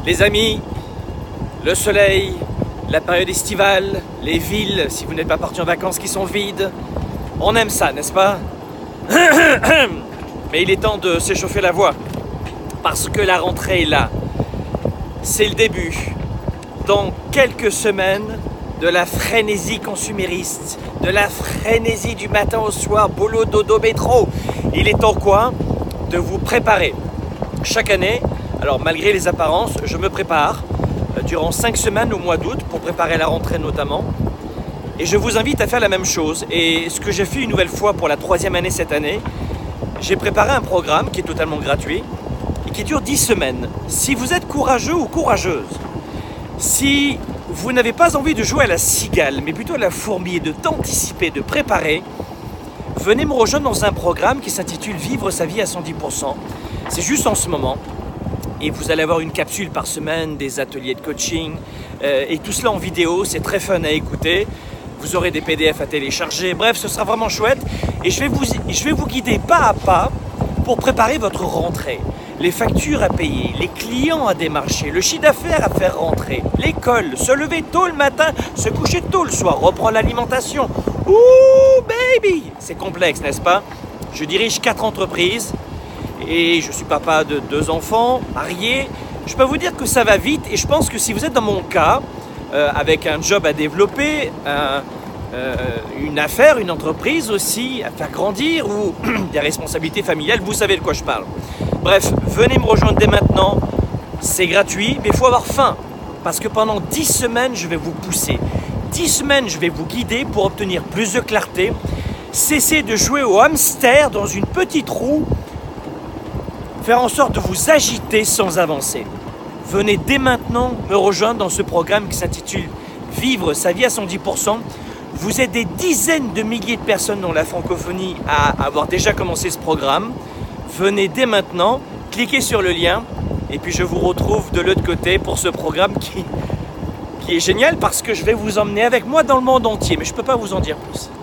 Les amis, le soleil, la période estivale, les villes, si vous n'êtes pas partis en vacances, qui sont vides, on aime ça, n'est-ce pas? Mais il est temps de s'échauffer la voix, parce que la rentrée est là. C'est le début, dans quelques semaines, de la frénésie consumériste, de la frénésie du matin au soir, boulot, dodo, métro. Il est temps quoi? De vous préparer. Chaque année, alors malgré les apparences, je me prépare durant 5 semaines au mois d'août pour préparer la rentrée notamment. Et je vous invite à faire la même chose. Et ce que j'ai fait une nouvelle fois pour la 3e année cette année, j'ai préparé un programme qui est totalement gratuit et qui dure 10 semaines. Si vous êtes courageux ou courageuse, si vous n'avez pas envie de jouer à la cigale, mais plutôt à la fourmi et d'anticiper, de préparer, venez me rejoindre dans un programme qui s'intitule Vivre sa vie à 110%. C'est juste en ce moment. Et vous allez avoir une capsule par semaine, des ateliers de coaching, et tout cela en vidéo, c'est très fun à écouter. Vous aurez des PDF à télécharger, bref, ce sera vraiment chouette. Et je vais vous guider pas à pas pour préparer votre rentrée. Les factures à payer, les clients à démarcher, le chiffre d'affaires à faire rentrer, l'école, se lever tôt le matin, se coucher tôt le soir, reprendre l'alimentation. Ouh, baby! C'est complexe, n'est-ce pas? Je dirige 4 entreprises. Et je suis papa de 2 enfants, marié. Je peux vous dire que ça va vite et je pense que si vous êtes dans mon cas, avec un job à développer, une affaire, une entreprise aussi à faire grandir ou des responsabilités familiales, vous savez de quoi je parle. Bref, venez me rejoindre dès maintenant, c'est gratuit, mais il faut avoir faim. Parce que pendant 10 semaines, je vais vous pousser. 10 semaines, je vais vous guider pour obtenir plus de clarté. Cessez de jouer au hamster dans une petite roue. Faire en sorte de vous agiter sans avancer. Venez dès maintenant me rejoindre dans ce programme qui s'intitule Vivre sa vie à 110%. Vous êtes des dizaines de milliers de personnes dans la francophonie à avoir déjà commencé ce programme. Venez dès maintenant, cliquez sur le lien et puis je vous retrouve de l'autre côté pour ce programme qui est génial parce que je vais vous emmener avec moi dans le monde entier. Mais je ne peux pas vous en dire plus.